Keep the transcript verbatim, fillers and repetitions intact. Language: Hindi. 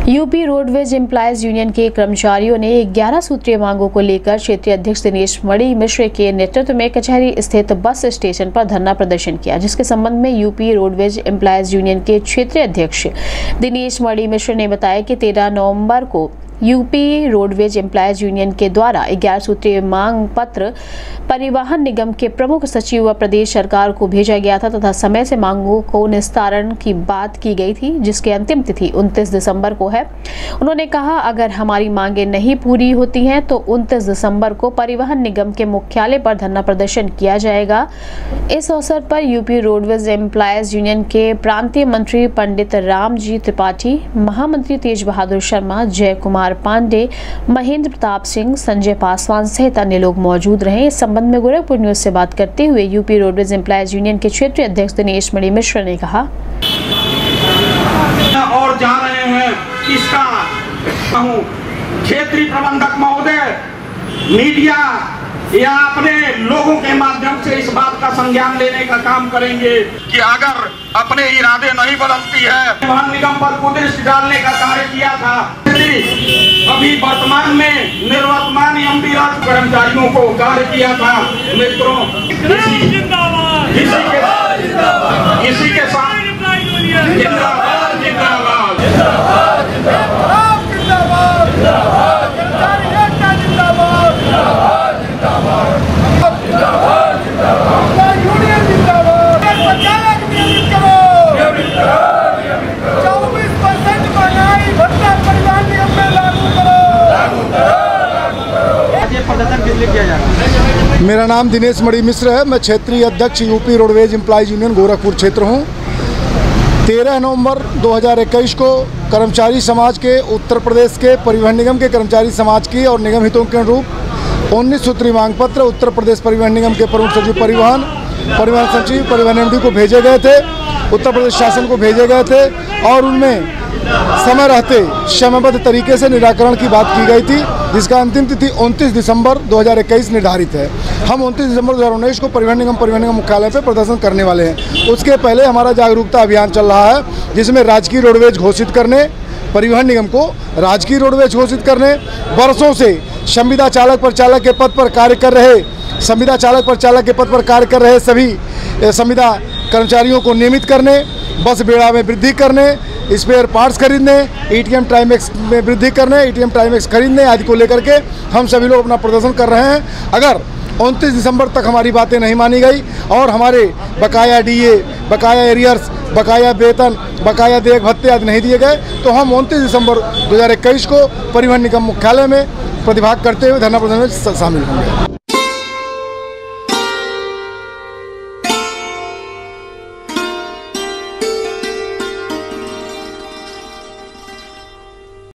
यूपी रोडवेज एम्प्लॉयज यूनियन के कर्मचारियों ने ग्यारह सूत्रीय मांगों को लेकर क्षेत्रीय अध्यक्ष दिनेश मणि मिश्र के नेतृत्व में कचहरी स्थित बस स्टेशन पर धरना प्रदर्शन किया, जिसके संबंध में यूपी रोडवेज एम्प्लॉयज यूनियन के क्षेत्रीय अध्यक्ष दिनेश मणि मिश्र ने बताया कि तेरह नवंबर को यूपी रोडवेज एम्प्लॉयज यूनियन के द्वारा ग्यारह सूत्रीय मांग पत्र परिवहन निगम के प्रमुख सचिव व प्रदेश सरकार को भेजा गया था तथा समय से मांगों को निस्तारण की बात की गई थी, जिसकी अंतिम तिथि उनतीस दिसंबर को है। उन्होंने कहा, अगर हमारी मांगें नहीं पूरी होती हैं तो उनतीस दिसंबर को परिवहन निगम के मुख्यालय पर धरना प्रदर्शन किया जाएगा। इस अवसर पर यूपी रोडवेज एम्प्लॉयज यूनियन के प्रांतीय मंत्री पंडित रामजी त्रिपाठी, महामंत्री तेज बहादुर शर्मा, जय कुमार पांडे, महेंद्र प्रताप सिंह, संजय पासवान सहित अन्य लोग मौजूद रहे। इस संबंध में गोरखपुर न्यूज से बात करते हुए यूपी रोडवेज एम्प्लॉयज यूनियन के क्षेत्रीय अध्यक्ष दिनेश मणि मिश्र ने कहा, और जा रहे हैं इसका क्षेत्रीय प्रबंधक महोदय मीडिया या अपने लोगों के माध्यम से इस बात का संज्ञान लेने का काम करेंगे कि अगर अपने इरादे नहीं बदलती है, परिवहन निगम पर कुदृष्टि डालने का कार्य किया था। अभी वर्तमान में निर्वर्तमान एमडी राज कर्मचारियों को कार्य किया था। मित्रों, इसी के इसी के साथ जिंदाबाद जिंदाबाद मेरा नाम दिनेश मणि मिश्र है। मैं क्षेत्रीय अध्यक्ष UP roadways employees union Gorakhpur क्षेत्र हूँ। तेरह नवंबर दो हज़ार इक्कीस को कर्मचारी समाज के उत्तर प्रदेश के परिवहन निगम के कर्मचारी समाज की और निगम हितों के अनुरूप उन्नीस सूत्री मांग पत्र उत्तर प्रदेश परिवहन निगम के प्रमुख सचिव परिवहन, परिवहन सचिव, परिवहन एमडी को भेजे गए थे, उत्तर प्रदेश शासन को भेजे गए थे और उनमें समय रहते समयबद्ध तरीके से निराकरण की बात की गई थी, जिसका अंतिम तिथि उनतीस दिसंबर दो हज़ार इक्कीस निर्धारित है। हम उनतीस दिसंबर दो हज़ार उन्नीस को परिवहन निगम परिवहन निगम मुख्यालय पर प्रदर्शन करने वाले हैं। उसके पहले हमारा जागरूकता अभियान चल रहा है, जिसमें राजकीय रोडवेज घोषित करने, परिवहन निगम को राजकीय रोडवेज घोषित करने, वर्षों से संविदा चालक परिचालक के पद पर कार्य कर रहे संविदा चालक परिचालक के पद पर कार्य कर रहे सभी संविदा कर्मचारियों को नियमित करने, बस बेड़ा में वृद्धि करने, स्पेयर पार्ट्स खरीदने, एटीएम टाइमैक्स में वृद्धि करने, एटीएम टाइमैक्स खरीदने आदि को लेकर के हम सभी लोग अपना प्रदर्शन कर रहे हैं। अगर उनतीस दिसंबर तक हमारी बातें नहीं मानी गई और हमारे बकाया डीए, बकाया एरियर्स, बकाया वेतन, बकाया देय भत्ते आदि नहीं दिए गए तो हम उनतीस दिसंबर दो हज़ार इक्कीस को परिवहन निगम मुख्यालय में प्रतिभाग करते हुए धरना प्रदर्शन में शामिल होंगे।